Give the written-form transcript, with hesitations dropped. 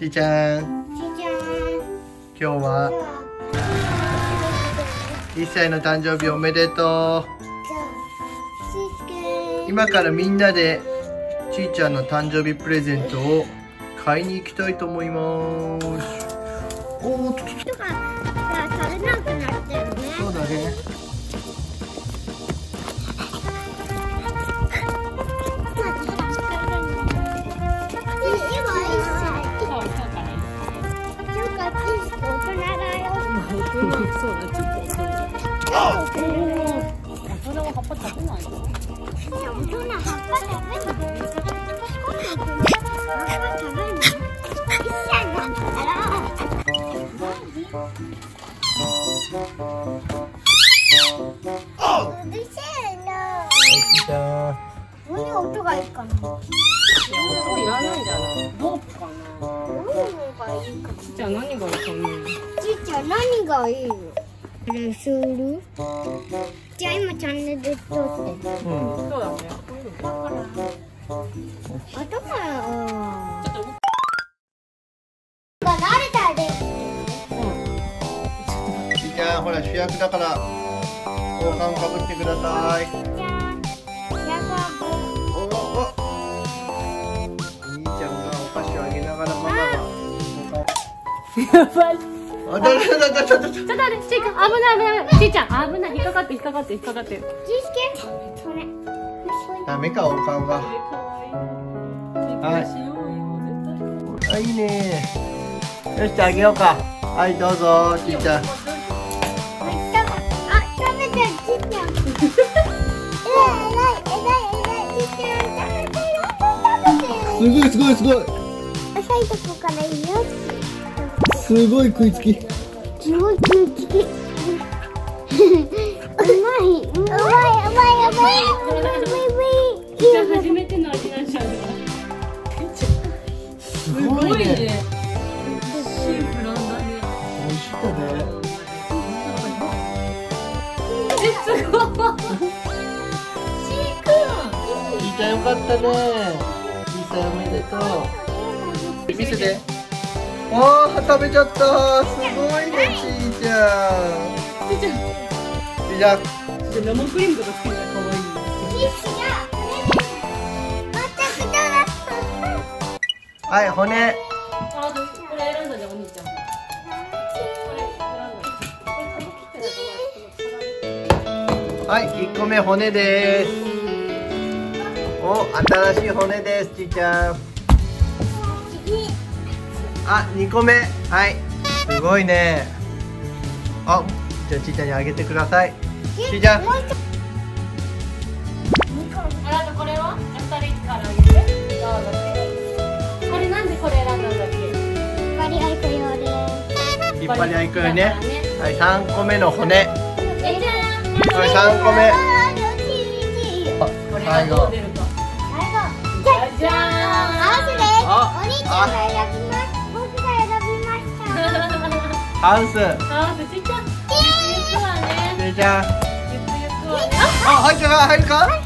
ちーちゃん。今日は1歳の誕生日おめでとう。今からみんなでちーちゃんの誕生日プレゼントを買いに行きたいと思います。おー、 食べなくなったよね。 そうだね。 そうだ、ちょっとそう。大人は葉っぱ食べないの？ 大人葉っぱ食べない。何音がいいかな。 音いらないんじゃない？ロープかな。 何がいいかな。 じゃあ何がいいかな。 ちーちゃん何がいいの？する？じゃあ今チャンネルで撮ってる。 そうだね。 だから頭ちょっとが慣れたで。 ちーちゃん、ほら主役だから王冠かぶってください。 じゃあお兄ちゃんがお菓子をあげながらママがやばい。 あ、だちょっとちょっと待って、ちーちゃん、危ない。ちーちゃん、危ない。引っかかって。 チーズケこれ。 ダメか、王冠が。はい、いいね。よし、あげようか。はい、どうぞ、ちーちゃん。 食べてるちーちゃん。 すごい。 浅いとこからいいよ。 すごい食いつき。 すごい食いつき。うまい。 じゃあ初めての味なんじゃない？ すごいね。 シンプルなんだね。 美味しいね。 すごい。ちーくん。 ちーちゃんよかったね。1歳おめでとう。見せて。ああ、食べちゃった。すごいね、ちーちゃん。 ちーちゃん。 ちーちゃん。 生クリームとか好きだよ。可愛い。 はい、骨。 あ、これ選んだね、お兄ちゃん。 はい、1個目骨です。お、新しい骨です、ちーちゃん。あ、2個目。はい、すごいね。あ、じゃあちーちゃんにあげてください。ちーちゃん。 あなたこれは2人からあげて。これなんでこれ選んだんだっけ？ 引っ張り合い子用です。 引っ張り合いくよね。はい、3個目の骨。 じゃーん。 これ3個目。 これがどう出るか。じゃーん。 お兄ちゃんが選びます。僕が選びました。 ハウス。 ちーちゃん。実はね。 ちーちゃん。 実は。 あ、入るか。